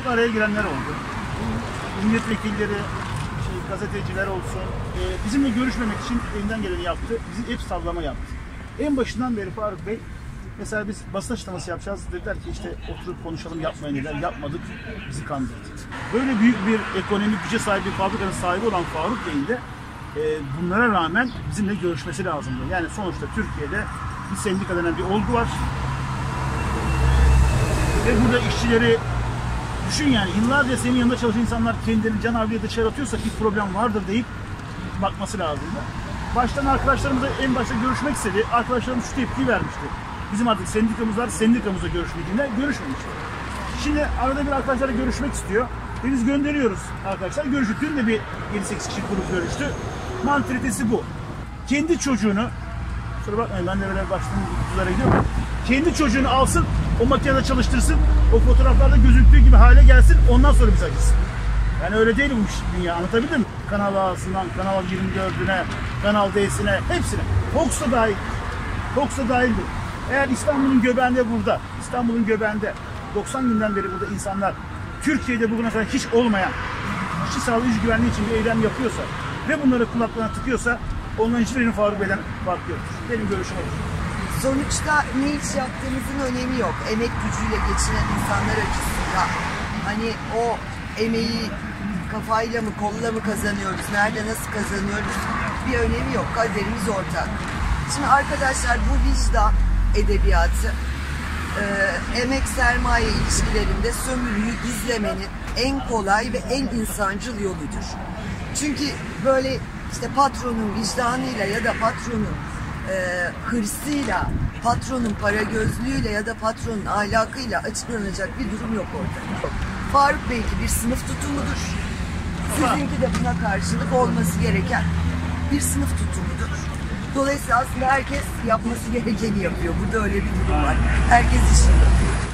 çok araya girenler oldu. Milletvekilleri, gazeteciler olsun, bizimle görüşmemek için elinden geleni yaptı. Bizi hep sallama yaptı. En başından beri Faruk Bey, mesela biz basın açıklaması yapacağız. Dediler ki işte oturup konuşalım, yapmayın dediler. Yapmadık, bizi kandırdı. Böyle büyük bir ekonomik güce sahip bir fabrikanın sahibi olan Faruk Bey'in de bunlara rağmen bizimle görüşmesi lazımdı. Yani sonuçta Türkiye'de bir sendika denen bir olgu var. Ve burada işçileri düşün, yani yıllarca senin yanında çalışan insanlar kendilerini can havliye dışarı atıyorsa bir problem vardır deyip bakması lazımdı. Baştan arkadaşlarımızla en başta görüşmek istedi. Arkadaşlarımız şu tepkiyi vermişti. Bizim artık sendikamız var, sendikamızla görüşmediğinde görüşmemişti. Şimdi arada bir arkadaşlarla görüşmek istiyor. Biz gönderiyoruz arkadaşlar. Görüştük. Dün de bir 7-8 kişi grup görüştü. Mantalitesi bu. Kendi çocuğunu, kusura bakmayın ben de böyle başladığım kutulara gidiyorum. Kendi çocuğunu alsın, o makinede çalıştırsın, o fotoğraflarda gözüktüğü gibi hale gelsin, ondan sonra bize acısın. Yani öyle değil bu dünya, anlatabildim mi? Kanal A'sından, Kanal 24'üne, Kanal D'sine, hepsine. Fox'ta dahil. Fox'ta dahildir. Eğer İstanbul'un göbeğinde burada, İstanbul'un göbeğinde 90 günden beri burada insanlar Türkiye'de bugüne kadar hiç olmayan işçi sağlığı, iş güvenliği için bir eylem yapıyorsa ve bunları kulaklarına tıkıyorsa onların hiçbirinin Faruk Bey'den farkı yoktur. Benim görüşüm olur. Sonuçta ne iş yaptığımızın önemi yok. Emek gücüyle geçinen insanlar açısından. Hani o emeği kafayla mı kolla mı kazanıyoruz, nerede nasıl kazanıyoruz bir önemi yok. Kaderimiz ortak. Şimdi arkadaşlar bu vicdan edebiyatı emek sermaye ilişkilerinde sömürüyü gizlemenin en kolay ve en insancıl yoludur. Çünkü böyle işte patronun vicdanıyla ya da patronun hırsıyla, patronun para gözlüğüyle ya da patronun ahlakıyla açıklanacak bir durum yok ortada. Faruk belki bir sınıf tutumudur. Sizinki de buna karşılık olması gereken bir sınıf tutumudur. Dolayısıyla aslında herkes yapması gerekeni yapıyor. Burada öyle bir durum var. Herkes işini yapıyor.